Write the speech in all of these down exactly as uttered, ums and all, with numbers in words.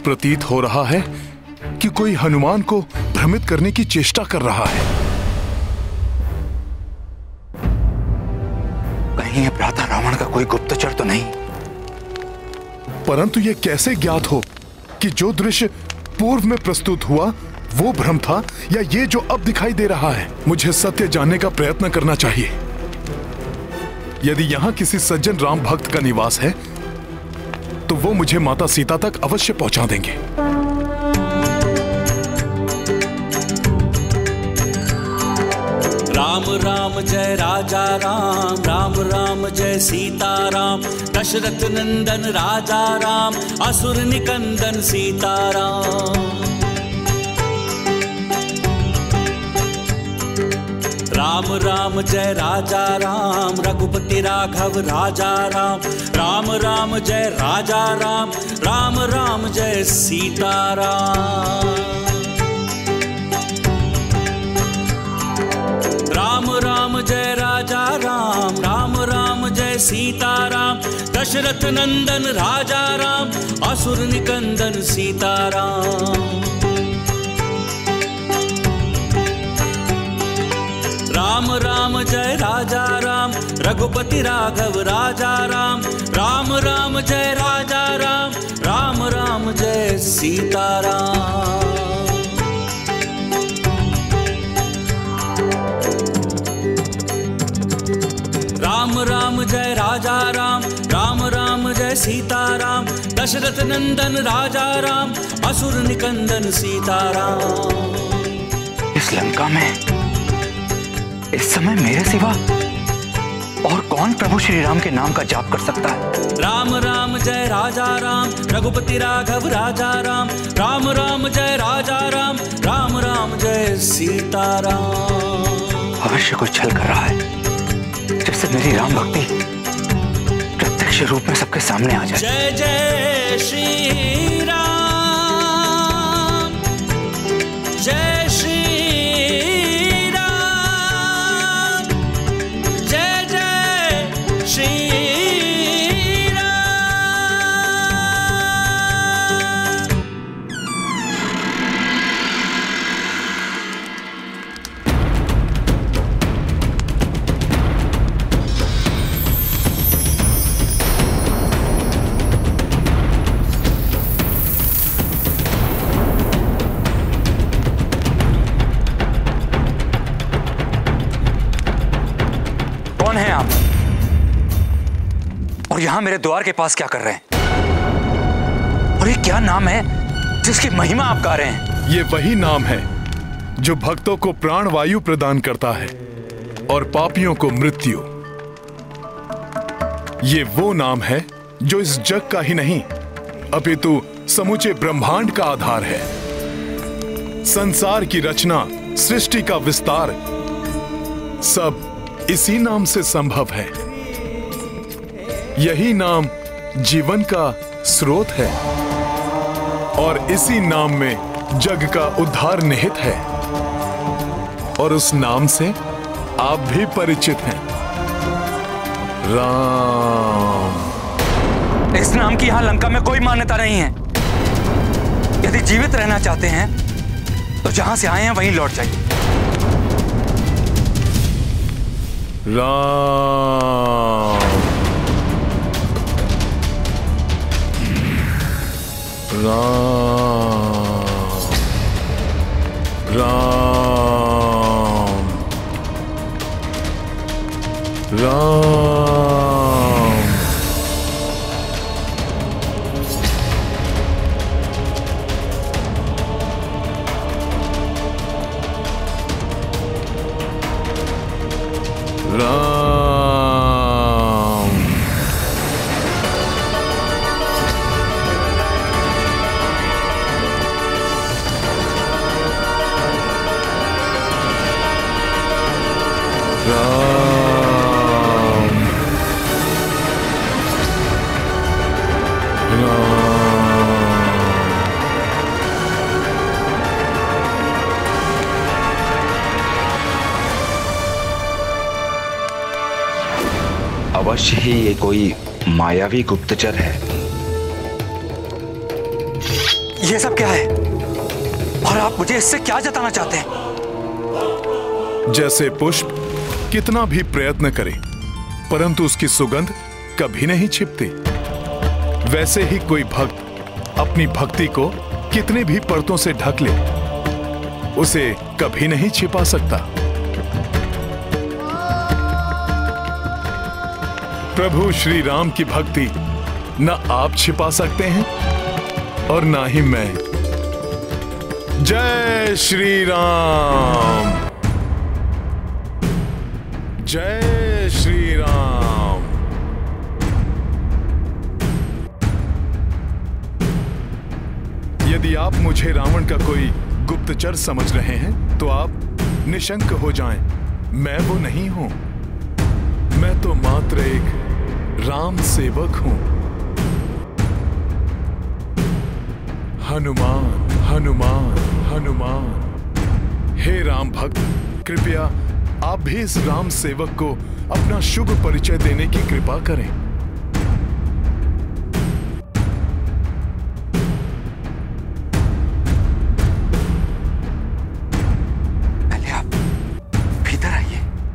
प्रतीत हो रहा है कि कोई हनुमान को भ्रमित करने की चेष्टा कर रहा है। कहीं ये भ्राता रावण का कोई गुप्तचर तो नहीं? परंतु यह कैसे ज्ञात हो कि जो दृश्य पूर्व में प्रस्तुत हुआ वो भ्रम था या ये जो अब दिखाई दे रहा है? मुझे सत्य जानने का प्रयत्न करना चाहिए। यदि यहाँ किसी सज्जन राम भक्त का निवास है तो वो मुझे माता सीता तक अवश्य पहुंचा देंगे। राम राम जय राजा राम, राम राम जय सीता राम, दशरथ नंदन राजा राम, असुर निकंदन सीता राम। राम राम जय राजा राम, रघुपति राघव राजा राम, राम राम जय राजा राम, राम राम जय सीता राम। राम राम जय राजा राम, राम राम जय सीता राम, दशरथ नंदन राजा राम, असुर निकंदन सीता राम। राम राम जय राजा राम, रघुपति राघव राजा राम, राम राम जय राजा राम, राम राम जय सीता राम। राम राम जय राजा राम, राम राम जय सीता राम, दशरथ नंदन राजा राम, असुर निकंदन सीता राम। इस लंका में इस समय मेरे सिवा और कौन प्रभु श्री राम के नाम का जाप कर सकता है? राम राम जय राजा राम, रघुपति राघव राजा राम, राम राम जय राजा राम, राम राम जय सीता राम। अवश्य कोई छल कर रहा है जिससे मेरी राम भक्ति प्रत्यक्ष रूप में सबके सामने आ जाए। जय जय श्री राम, जय श्री और यहां मेरे द्वार के पास क्या कर रहे हैं? और ये क्या नाम है जिसकी महिमा आप गा रहे हैं? ये वही नाम है जो भक्तों को प्राण वायु प्रदान करता है और पापियों को मृत्यु। ये वो नाम है जो इस जग का ही नहीं अपितु समूचे ब्रह्मांड का आधार है। संसार की रचना, सृष्टि का विस्तार सब इसी नाम से संभव है। यही नाम जीवन का स्रोत है और इसी नाम में जग का उद्धार निहित है और उस नाम से आप भी परिचित हैं, राम। इस नाम की यहां लंका में कोई मान्यता नहीं है। यदि जीवित रहना चाहते हैं तो जहां से आए हैं वहीं लौट जाइए। राम राम राम राम। राम अवश्य ही ये कोई मायावी गुप्तचर है। ये सब क्या है और आप मुझे इससे क्या जताना चाहते हैं? जैसे पुष्प कितना भी प्रयत्न करे परंतु उसकी सुगंध कभी नहीं छिपती, वैसे ही कोई भक्त अपनी भक्ति को कितने भी परतों से ढक ले उसे कभी नहीं छिपा सकता। प्रभु श्री राम की भक्ति न आप छिपा सकते हैं और ना ही मैं। जय श्री राम, जय श्री राम। यदि आप मुझे रावण का कोई गुप्तचर समझ रहे हैं तो आप निशंक हो जाएं। मैं वो नहीं हूं, मैं तो मात्र एक राम सेवक हूं। हनुमान हनुमान हनुमान। हे राम भक्त, कृपया आप भी इस राम सेवक को अपना शुभ परिचय देने की कृपा करें। पहले आप भीतर आइए।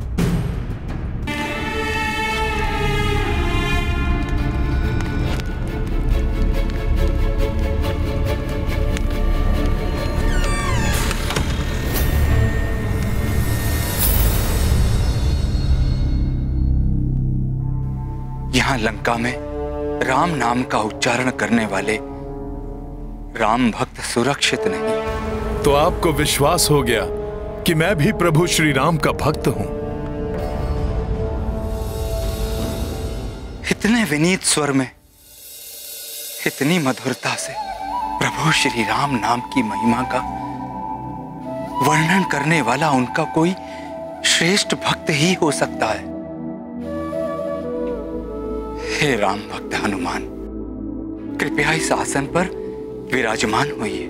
यहाँ लंका में राम नाम का उच्चारण करने वाले राम भक्त सुरक्षित नहीं। तो आपको विश्वास हो गया कि मैं भी प्रभु श्री राम का भक्त हूं। इतने विनीत स्वर में, इतनी मधुरता से प्रभु श्री राम नाम की महिमा का वर्णन करने वाला उनका कोई श्रेष्ठ भक्त ही हो सकता है। हे राम भक्त हनुमान, कृपया इस आसन पर विराजमान होइए।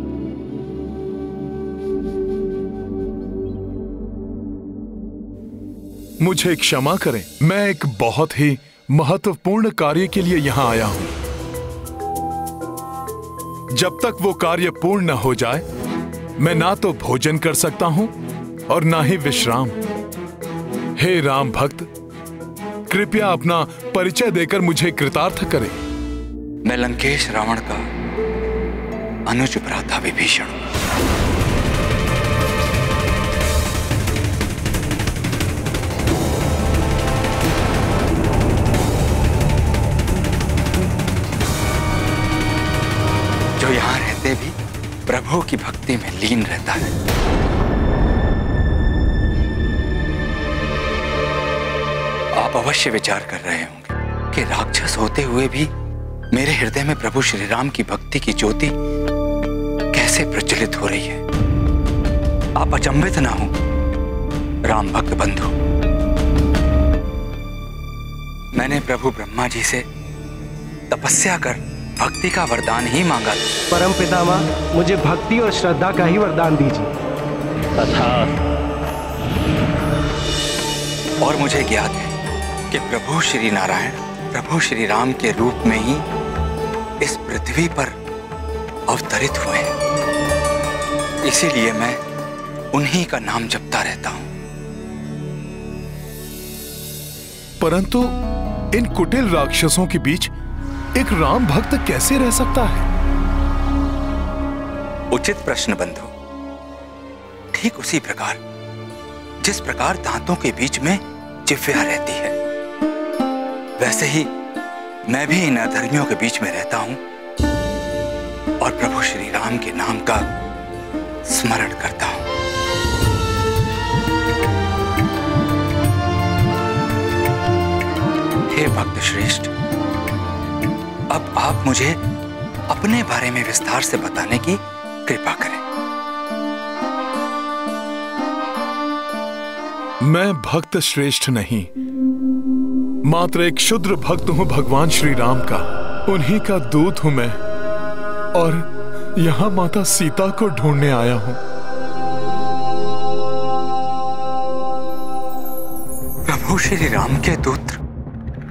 मुझे क्षमा करें, मैं एक बहुत ही महत्वपूर्ण कार्य के लिए यहां आया हूं। जब तक वो कार्य पूर्ण न हो जाए मैं ना तो भोजन कर सकता हूं और ना ही विश्राम। हे राम भक्त, कृपया अपना परिचय देकर मुझे कृतार्थ करें। मैं लंकेश रावण का अनुज भ्राता विभीषण हूं। जो यहां रहते भी प्रभु की भक्ति में लीन रहता है। आप अवश्य विचार कर रहे होंगे कि राक्षस होते हुए भी मेरे हृदय में प्रभु श्री राम की भक्ति की ज्योति कैसे प्रज्वलित हो रही है। आप अचंभित ना हो राम भक्त बंधु। मैंने प्रभु ब्रह्मा जी से तपस्या कर भक्ति का वरदान ही मांगा था। परम पितामह, मुझे भक्ति और श्रद्धा का ही वरदान दीजिए। अर्थात और मुझे ज्ञात है कि प्रभु श्री नारायण प्रभु श्री राम के रूप में ही इस पृथ्वी पर अवतरित हुए हैं। इसीलिए मैं उन्हीं का नाम जपता रहता हूं। परंतु इन कुटिल राक्षसों के बीच एक राम भक्त कैसे रह सकता है? उचित प्रश्न बंधु। ठीक उसी प्रकार जिस प्रकार दांतों के बीच में जिह्वा रहती है, वैसे ही मैं भी इन अधर्मियों के बीच में रहता हूं और प्रभु श्री राम के नाम का स्मरण करता हूं। हे भक्त श्रेष्ठ, अब आप मुझे अपने बारे में विस्तार से बताने की कृपा करें। मैं भक्त श्रेष्ठ नहीं, मात्र एक क्षुद्र भक्त हूं भगवान श्री राम का। उन्हीं का दूत हूं मैं और यहां माता सीता को ढूंढने आया हूं। प्रभु श्री राम के दूत?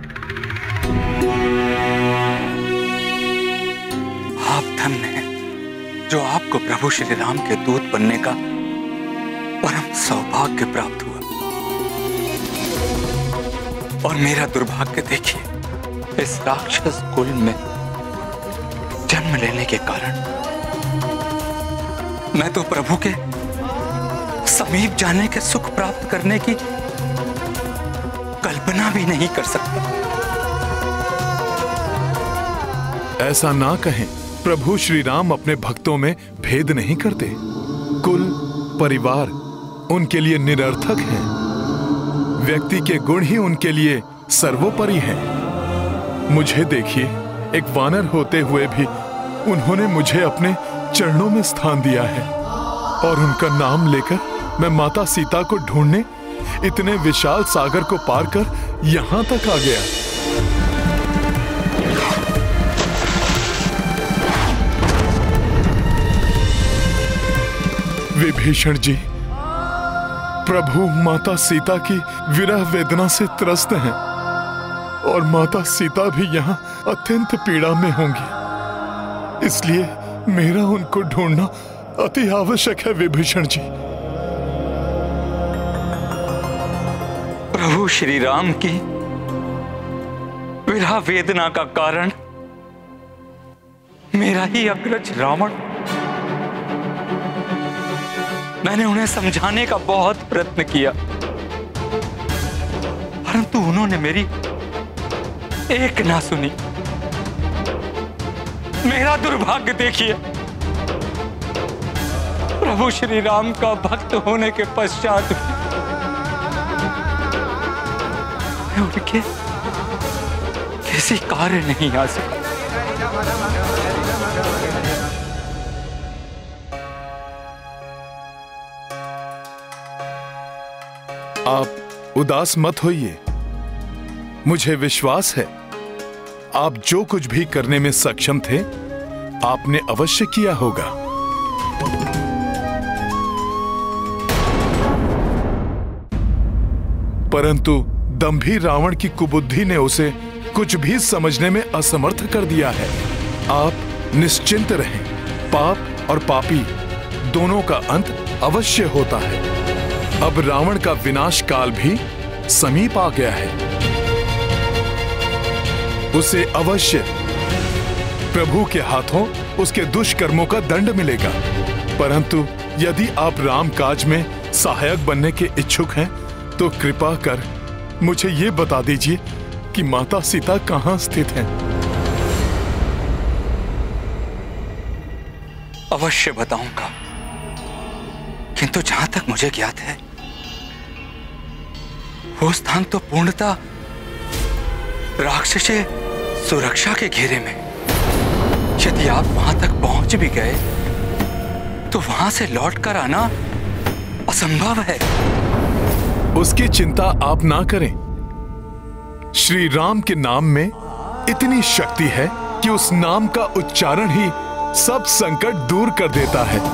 आप धन्य हैं, जो आपको प्रभु श्री राम के दूत बनने का परम सौभाग्य प्राप्त हुआ। और मेरा दुर्भाग्य देखिए, इस राक्षस कुल में जन्म लेने के कारण मैं तो प्रभु के समीप जाने के सुख प्राप्त करने की कल्पना भी नहीं कर सकता। ऐसा ना कहें, प्रभु श्री राम अपने भक्तों में भेद नहीं करते। कुल, परिवार उनके लिए निरर्थक हैं। व्यक्ति के गुण ही उनके लिए सर्वोपरि हैं। मुझे देखिए, एक वानर होते हुए भी उन्होंने मुझे अपने चरणों में स्थान दिया है, और उनका नाम लेकर मैं माता सीता को ढूंढने इतने विशाल सागर को पार कर यहां तक आ गया। विभीषण जी, प्रभु माता सीता की विरह वेदना से त्रस्त हैं, और माता सीता भी यहाँ अत्यंत पीड़ा में होंगी। इसलिए मेरा उनको ढूंढना अति आवश्यक है विभीषण जी। प्रभु श्री राम की विरह वेदना का कारण मेरा ही अग्रज रावण। मैंने उन्हें समझाने का बहुत प्रयत्न किया, परंतु उन्होंने मेरी एक ना सुनी। मेरा दुर्भाग्य देखिए, प्रभु श्री राम का भक्त होने के पश्चात मैं उनके किसी कार्य नहीं आ सका। आप उदास मत होइए। मुझे विश्वास है आप जो कुछ भी करने में सक्षम थे, आपने अवश्य किया होगा। परंतु दंभी रावण की कुबुद्धि ने उसे कुछ भी समझने में असमर्थ कर दिया है। आप निश्चिंत रहें, पाप और पापी दोनों का अंत अवश्य होता है। अब रावण का विनाश काल भी समीप आ गया है। उसे अवश्य प्रभु के हाथों उसके दुष्कर्मों का दंड मिलेगा। परंतु यदि आप राम काज में सहायक बनने के इच्छुक हैं, तो कृपा कर मुझे ये बता दीजिए कि माता सीता कहाँ स्थित हैं। अवश्य बताऊंगा, किंतु जहां तक मुझे ज्ञात है, वो स्थान तो पूर्णतः राक्षसी सुरक्षा के घेरे में। यदि आप वहां तक पहुंच भी गए, तो वहां से लौटकर आना असंभव है। उसकी चिंता आप ना करें। श्री राम के नाम में इतनी शक्ति है कि उस नाम का उच्चारण ही सब संकट दूर कर देता है।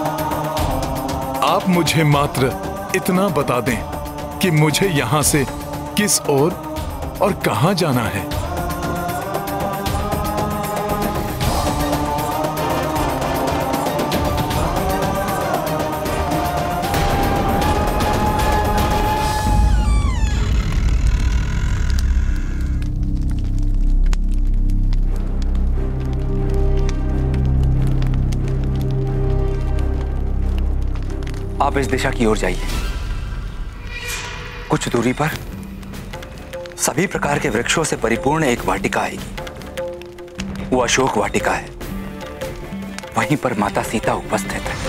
आप मुझे मात्र इतना बता दें कि मुझे यहां से किस ओर और कहां जाना है। आप इस दिशा की ओर जाइए। कुछ दूरी पर सभी प्रकार के वृक्षों से परिपूर्ण एक वाटिका आएगी। वो अशोक वाटिका है। वहीं पर माता सीता उपस्थित है।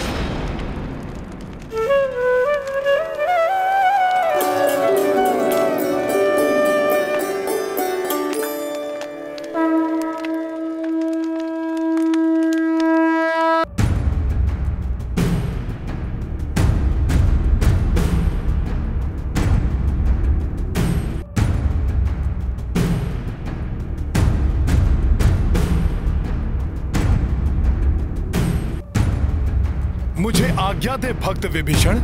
मुझे आज्ञा दे भक्त विभीषण,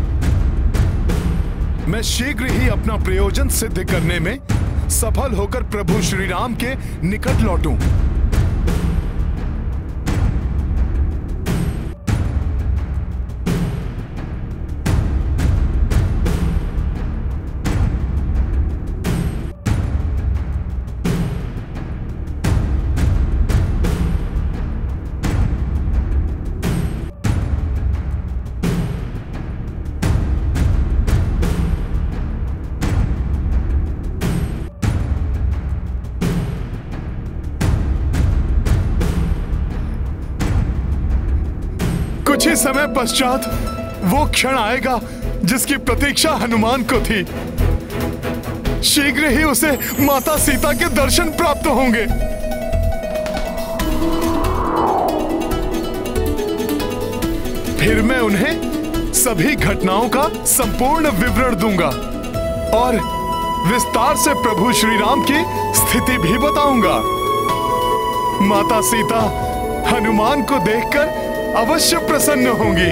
मैं शीघ्र ही अपना प्रयोजन सिद्ध करने में सफल होकर प्रभु श्री राम के निकट लौटूं। कुछ ही समय पश्चात वो क्षण आएगा जिसकी प्रतीक्षा हनुमान को थी। शीघ्र ही उसे माता सीता के दर्शन प्राप्त होंगे। फिर मैं उन्हें सभी घटनाओं का संपूर्ण विवरण दूंगा और विस्तार से प्रभु श्री राम की स्थिति भी बताऊंगा। माता सीता हनुमान को देखकर अवश्य प्रसन्न होंगी।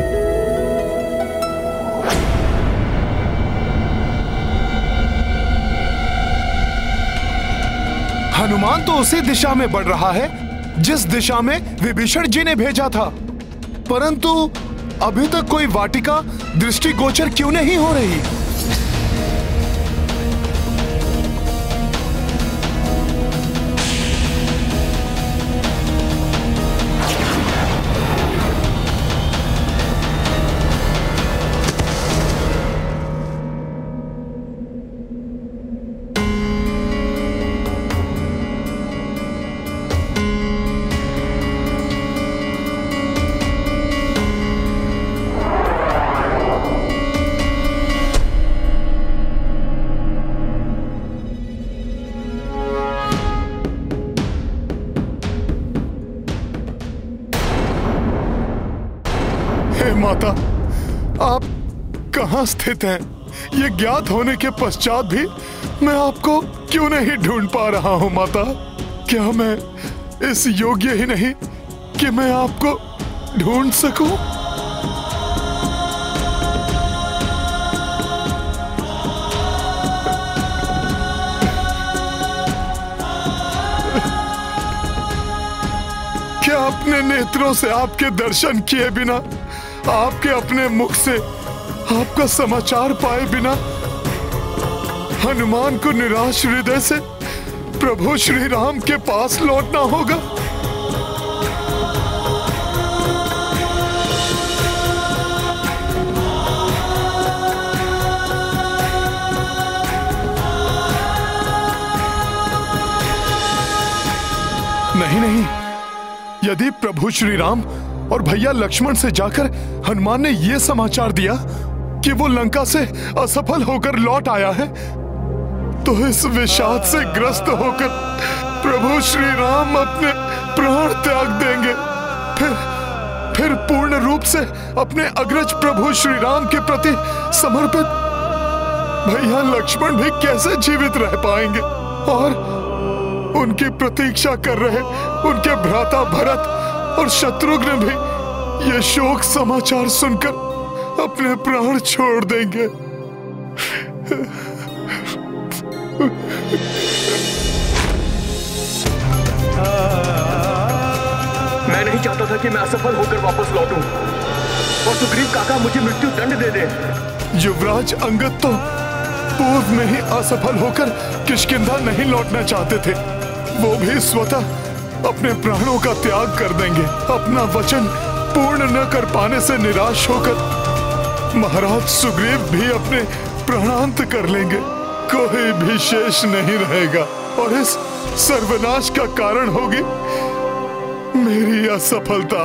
हनुमान तो उसी दिशा में बढ़ रहा है जिस दिशा में विभीषण जी ने भेजा था, परंतु अभी तक कोई वाटिका दृष्टिगोचर क्यों नहीं हो रही? माता, आप कहाँ स्थित हैं? ये ज्ञात होने के पश्चात भी मैं आपको क्यों नहीं ढूंढ पा रहा हूँ माता? क्या मैं इस योग्य ही नहीं कि मैं आपको ढूंढ सकूं? क्या अपने नेत्रों से आपके दर्शन किए बिना, आपके अपने मुख से आपका समाचार पाए बिना हनुमान को निराश हृदय से प्रभु श्री राम के पास लौटना होगा? नहीं नहीं, यदि प्रभु श्री राम और भैया लक्ष्मण से जाकर हनुमान ने यह समाचार दिया कि वो लंका से असफल होकर लौट आया है, तो इस विषाद से ग्रस्त होकर प्रभु श्री राम अपने प्राण त्याग देंगे। फिर फिर पूर्ण रूप से अपने अग्रज प्रभु श्री राम के प्रति समर्पित भैया लक्ष्मण भी कैसे जीवित रह पाएंगे? और उनकी प्रतीक्षा कर रहे उनके भ्राता भरत और शत्रुघ्न भी ये शोक समाचार सुनकर अपने प्राण छोड़ देंगे। मैं नहीं चाहता था कि मैं असफल होकर वापस लौटूं और सुग्रीव काका मुझे मृत्यु दंड दे दे। युवराज अंगद तो पूर्व में ही असफल होकर किष्किंधा नहीं लौटना चाहते थे। वो भी स्वतः अपने प्राणों का त्याग कर देंगे। अपना वचन पूर्ण न कर पाने से निराश होकर महाराज सुग्रीव भी अपने प्राणांत कर लेंगे। कोई भी शेष नहीं रहेगा और इस सर्वनाश का कारण होगी मेरी असफलता।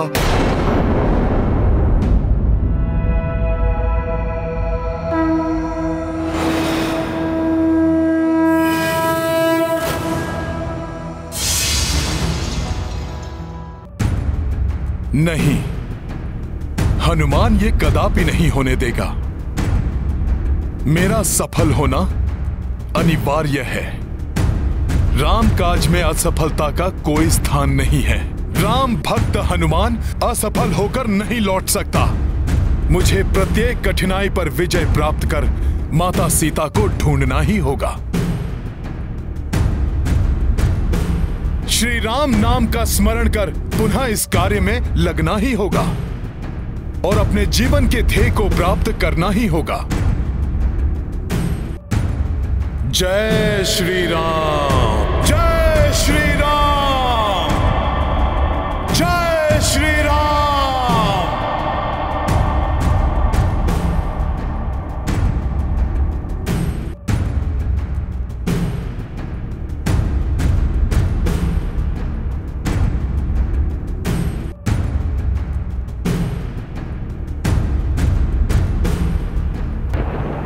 नहीं, हनुमान ये कदापि नहीं होने देगा। मेरा सफल होना अनिवार्य है। राम काज में असफलता का कोई स्थान नहीं है। राम भक्त हनुमान असफल होकर नहीं लौट सकता। मुझे प्रत्येक कठिनाई पर विजय प्राप्त कर माता सीता को ढूंढना ही होगा। श्री राम नाम का स्मरण कर पुनः इस कार्य में लगना ही होगा और अपने जीवन के ध्येय को प्राप्त करना ही होगा। जय श्री राम, जय श्री राम, जय श्री राम।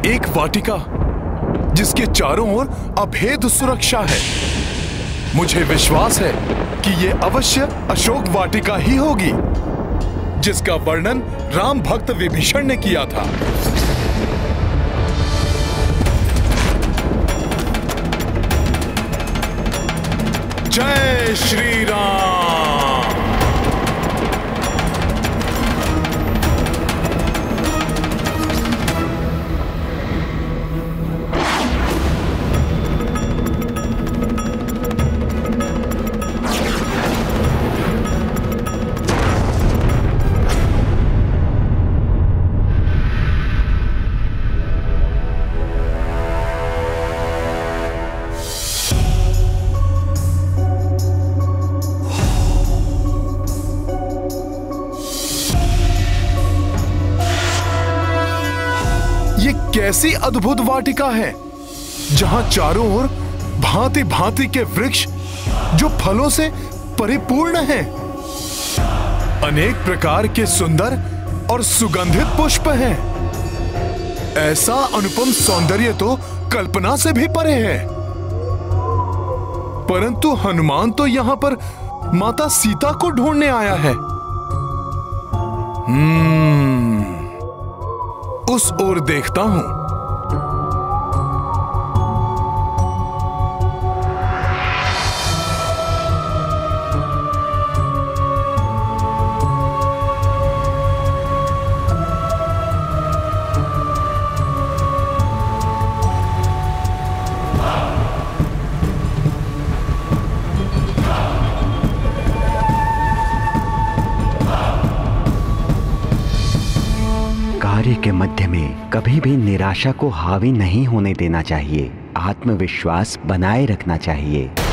एक वाटिका जिसके चारों ओर अभेद सुरक्षा है। मुझे विश्वास है कि यह अवश्य अशोक वाटिका ही होगी, जिसका वर्णन राम भक्त विभीषण ने किया था। जय श्री राम। कैसी अद्भुत वाटिका है जहां चारों ओर भांति भांति के वृक्ष जो फलों से परिपूर्ण हैं। अनेक प्रकार के सुंदर और सुगंधित पुष्प हैं। ऐसा अनुपम सौंदर्य तो कल्पना से भी परे है। परंतु हनुमान तो यहां पर माता सीता को ढूंढने आया है। हम्म उस ओर देखता हूं। के मध्य में कभी भी निराशा को हावी नहीं होने देना चाहिए। आत्मविश्वास बनाए रखना चाहिए।